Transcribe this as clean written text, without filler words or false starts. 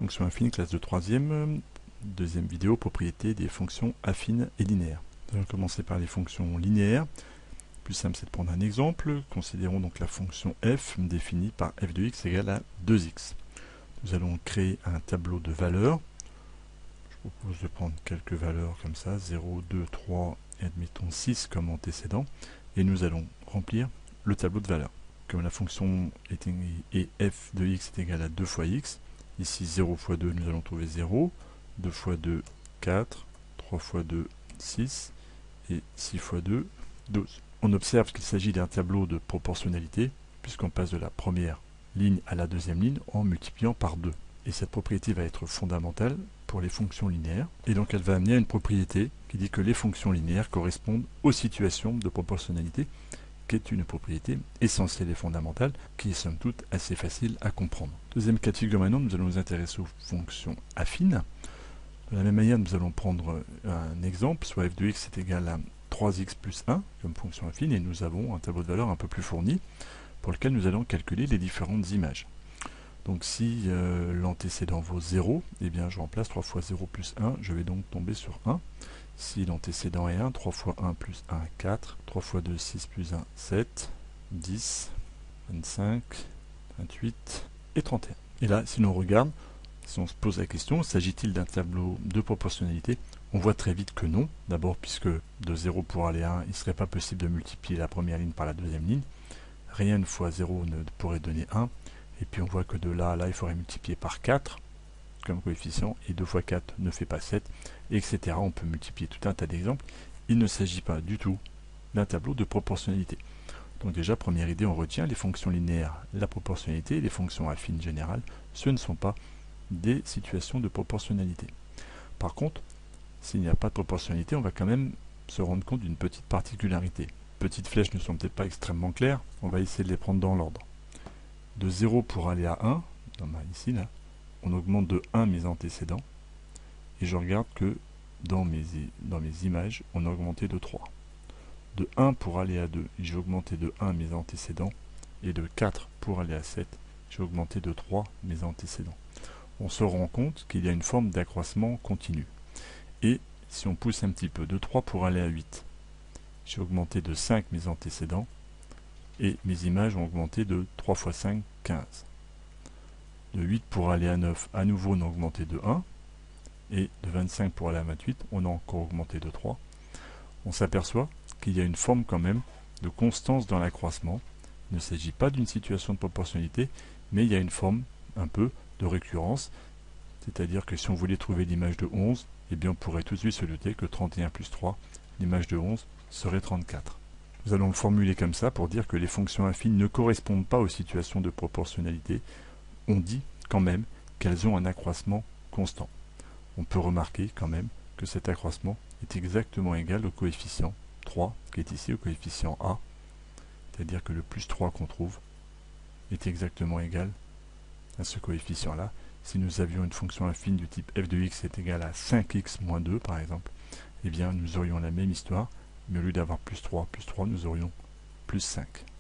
Fonction affine, classe de troisième. Deuxième vidéo, propriété des fonctions affines et linéaires. Nous allons commencer par les fonctions linéaires. Plus simple, c'est de prendre un exemple. Considérons donc la fonction f définie par f de x égale à 2x. Nous allons créer un tableau de valeurs. Je vous propose de prendre quelques valeurs comme ça, 0, 2, 3 et admettons 6 comme antécédent. Et nous allons remplir le tableau de valeurs. Comme la fonction est f de x est égal à 2 fois x, ici 0 fois 2, nous allons trouver 0, 2 fois 2, 4, 3 fois 2, 6, et 6 fois 2, 12. On observe qu'il s'agit d'un tableau de proportionnalité, puisqu'on passe de la première ligne à la deuxième ligne en multipliant par 2. Et cette propriété va être fondamentale pour les fonctions linéaires, et donc elle va amener à une propriété qui dit que les fonctions linéaires correspondent aux situations de proportionnalité, qui est une propriété essentielle et fondamentale, qui est somme toute assez facile à comprendre. Deuxième cas de figure maintenant, nous allons nous intéresser aux fonctions affines. De la même manière, nous allons prendre un exemple, soit f de x est égal à 3x plus 1 comme fonction affine, et nous avons un tableau de valeurs un peu plus fourni, pour lequel nous allons calculer les différentes images. Donc si l'antécédent vaut 0, eh bien je remplace 3 fois 0 plus 1, je vais donc tomber sur 1. Si l'antécédent est 1, 3 fois 1 plus 1, 4. 3 fois 2, 6 plus 1, 7. 10, 25, 28 et 31. Et là, si l'on regarde, si on se pose la question, s'agit-il d'un tableau de proportionnalité? On voit très vite que non. D'abord, puisque de 0 pour aller à 1, il ne serait pas possible de multiplier la première ligne par la deuxième ligne. Rien fois 0 ne pourrait donner 1. Et puis on voit que de là à là, il faudrait multiplier par 4 comme coefficient, et 2 fois 4 ne fait pas 7, etc. On peut multiplier tout un tas d'exemples. Il ne s'agit pas du tout d'un tableau de proportionnalité. Donc déjà, première idée, on retient les fonctions linéaires, la proportionnalité, les fonctions affines générales, ce ne sont pas des situations de proportionnalité. Par contre, s'il n'y a pas de proportionnalité, on va quand même se rendre compte d'une petite particularité. Petites flèches ne sont peut-être pas extrêmement claires, on va essayer de les prendre dans l'ordre. De 0 pour aller à 1, ici, là, on augmente de 1 mes antécédents, et je regarde que dans mes images, on a augmenté de 3. De 1 pour aller à 2, j'ai augmenté de 1 mes antécédents, et de 4 pour aller à 7, j'ai augmenté de 3 mes antécédents. On se rend compte qu'il y a une forme d'accroissement continu. Et si on pousse un petit peu, de 3 pour aller à 8, j'ai augmenté de 5 mes antécédents, et mes images ont augmenté de 3 fois 5, 15. De 8 pour aller à 9, à nouveau on a augmenté de 1, et de 25 pour aller à 28, on a encore augmenté de 3. On s'aperçoit qu'il y a une forme quand même de constance dans l'accroissement. Il ne s'agit pas d'une situation de proportionnalité, mais il y a une forme un peu de récurrence, c'est-à-dire que si on voulait trouver l'image de 11, eh bien on pourrait tout de suite se douter que 31 plus 3, l'image de 11, serait 34. Nous allons le formuler comme ça pour dire que les fonctions affines ne correspondent pas aux situations de proportionnalité. On dit quand même qu'elles ont un accroissement constant. On peut remarquer quand même que cet accroissement est exactement égal au coefficient 3, qui est ici au coefficient A, c'est-à-dire que le plus 3 qu'on trouve est exactement égal à ce coefficient-là. Si nous avions une fonction affine du type f de x est égal à 5x moins 2, par exemple, eh bien nous aurions la même histoire, mais au lieu d'avoir plus 3, nous aurions plus 5.